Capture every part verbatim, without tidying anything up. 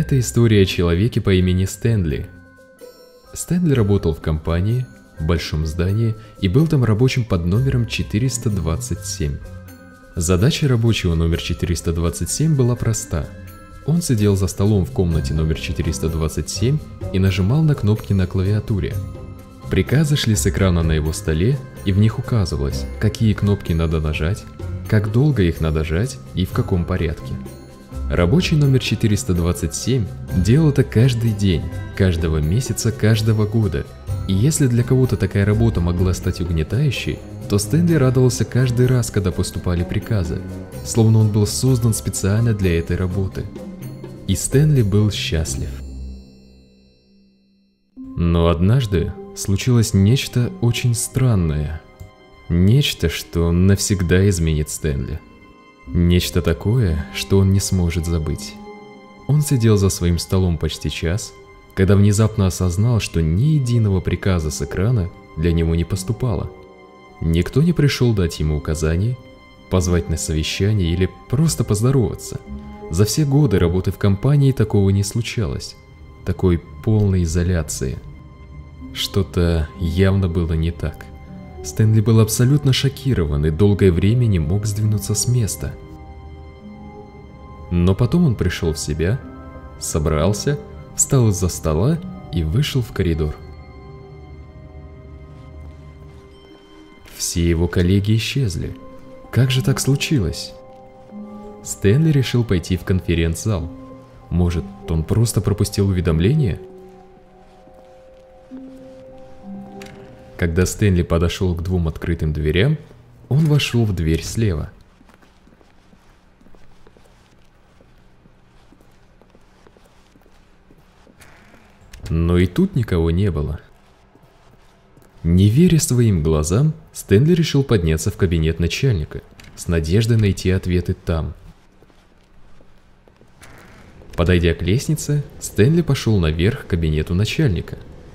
Это история о человеке по имени Стэнли. Стэнли работал в компании, в большом здании, и был там рабочим под номером четыреста двадцать семь. Задача рабочего номер четыреста двадцать семь была проста. Он сидел за столом в комнате номер четыреста двадцать семь и нажимал на кнопки на клавиатуре. Приказы шли с экрана на его столе, и в них указывалось, какие кнопки надо нажать, как долго их надо жать и в каком порядке. Рабочий номер четыреста двадцать семь делал это каждый день, каждого месяца, каждого года, и если для кого-то такая работа могла стать угнетающей, то Стэнли радовался каждый раз, когда поступали приказы, словно он был создан специально для этой работы. И Стэнли был счастлив. Но однажды случилось нечто очень странное. Нечто, что навсегда изменит Стэнли. Нечто такое, что он не сможет забыть. Он сидел за своим столом почти час, когда внезапно осознал, что ни единого приказа с экрана для него не поступало. Никто не пришел дать ему указаний, позвать на совещание или просто поздороваться. За все годы работы в компании такого не случалось. Такой полной изоляции. Что-то явно было не так. Стэнли был абсолютно шокирован и долгое время не мог сдвинуться с места. Но потом он пришел в себя, собрался, встал из-за стола и вышел в коридор. Все его коллеги исчезли. Как же так случилось? Стэнли решил пойти в конференц-зал. Может, он просто пропустил уведомление? Когда Стэнли подошел к двум открытым дверям, он вошел в дверь слева. Но и тут никого не было. Не веря своим глазам, Стэнли решил подняться в кабинет начальника, с надеждой найти ответы там. Подойдя к лестнице, Стэнли пошел наверх к кабинету начальника.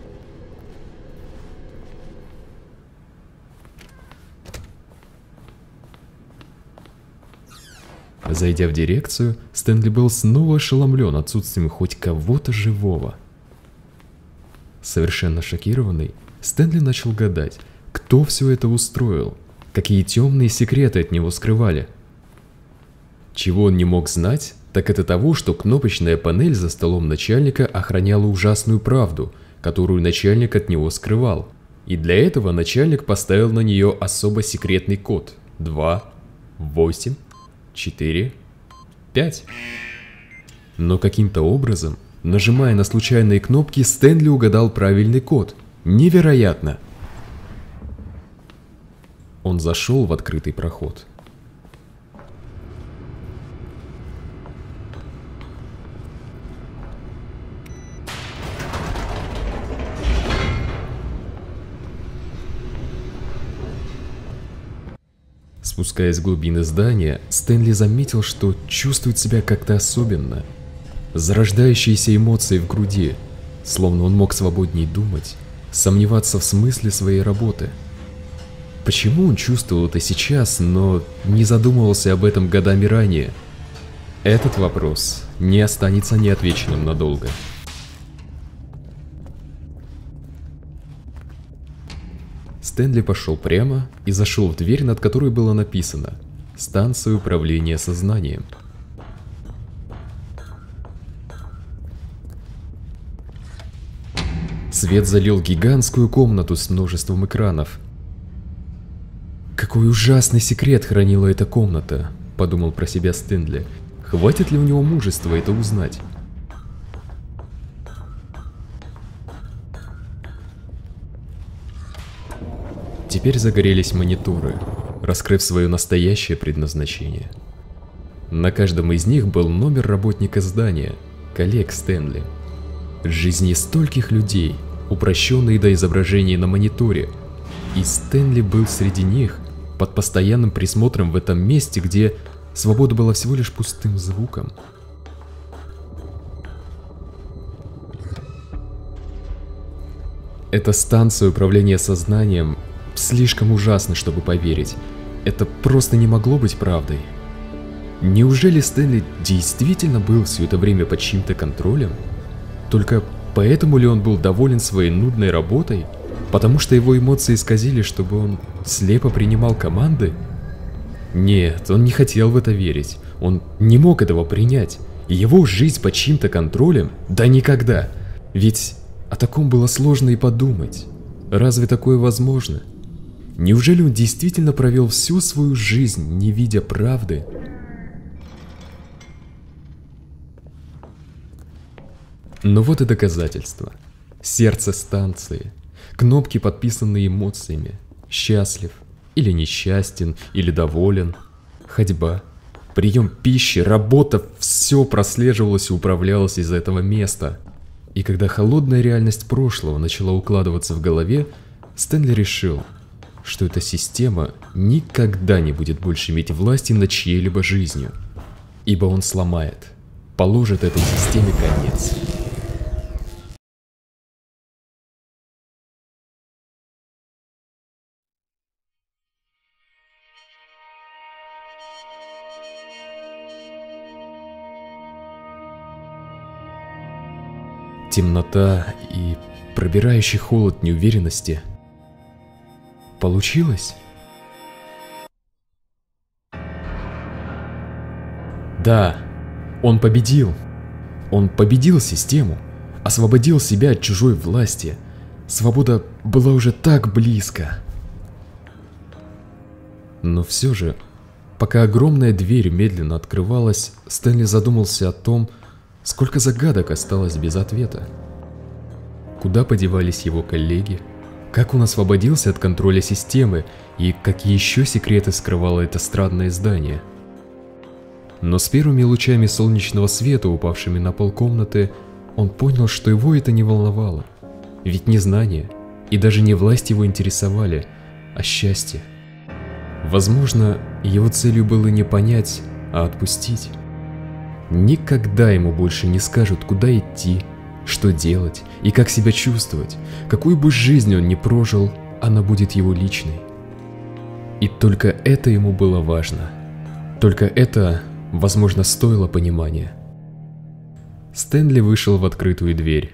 Зайдя в дирекцию, Стэнли был снова ошеломлен отсутствием хоть кого-то живого. Совершенно шокированный, Стэнли начал гадать, кто все это устроил, какие темные секреты от него скрывали. Чего он не мог знать, так это того, что кнопочная панель за столом начальника охраняла ужасную правду, которую начальник от него скрывал. И для этого начальник поставил на нее особо секретный код два, восемь, четыре, пять. Но каким-то образом, нажимая на случайные кнопки, Стэнли угадал правильный код. Невероятно! Он зашел в открытый проход. Спускаясь в глубины здания, Стэнли заметил, что чувствует себя как-то особенно. Зарождающиеся эмоции в груди, словно он мог свободнее думать, сомневаться в смысле своей работы. Почему он чувствовал это сейчас, но не задумывался об этом годами ранее? Этот вопрос не останется неотвеченным надолго. Стэнли пошел прямо и зашел в дверь, над которой было написано «Станция управления сознанием». Свет залил гигантскую комнату с множеством экранов. «Какой ужасный секрет хранила эта комната», — подумал про себя Стэнли. «Хватит ли у него мужества это узнать?» Теперь загорелись мониторы, раскрыв свое настоящее предназначение. На каждом из них был номер работника здания, коллег Стэнли. Жизни стольких людей, упрощенные до изображения на мониторе, и Стэнли был среди них, под постоянным присмотром в этом месте, где свобода была всего лишь пустым звуком. Эта станция управления сознанием слишком ужасна, чтобы поверить. Это просто не могло быть правдой. Неужели Стэнли действительно был все это время под чьим-то контролем? Только поэтому ли он был доволен своей нудной работой? Потому что его эмоции исказили, чтобы он слепо принимал команды? Нет, он не хотел в это верить. Он не мог этого принять. Его жизнь под чьим-то контролем? Да никогда. Ведь о таком было сложно и подумать. Разве такое возможно? Неужели он действительно провел всю свою жизнь, не видя правды? Но вот и доказательства. Сердце станции. Кнопки, подписанные эмоциями. Счастлив или несчастен, или доволен. Ходьба, прием пищи, работа – все прослеживалось и управлялось из этого места. И когда холодная реальность прошлого начала укладываться в голове, Стэнли решил, что эта система никогда не будет больше иметь власти над чьей-либо жизнью, ибо он сломает, положит этой системе конец. Темнота и пробирающий холод неуверенности. Получилось? Да, он победил. Он победил систему, освободил себя от чужой власти. Свобода была уже так близко. Но все же, пока огромная дверь медленно открывалась, Стэнли задумался о том, сколько загадок осталось без ответа. Куда подевались его коллеги? Как он освободился от контроля системы? И какие еще секреты скрывало это странное здание? Но с первыми лучами солнечного света, упавшими на пол комнаты, он понял, что его это не волновало. Ведь не знания и даже не власть его интересовали, а счастье. Возможно, его целью было не понять, а отпустить. Никогда ему больше не скажут, куда идти, что делать и как себя чувствовать. Какую бы жизнь он ни прожил, она будет его личной. И только это ему было важно. Только это, возможно, стоило понимания. Стэнли вышел в открытую дверь.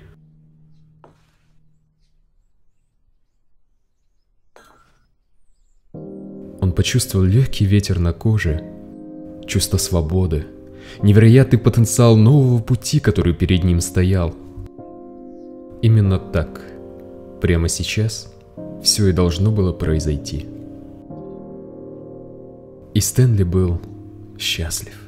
Он почувствовал легкий ветер на коже, чувство свободы, невероятный потенциал нового пути, который перед ним стоял. Именно так, прямо сейчас, все и должно было произойти. И Стэнли был счастлив.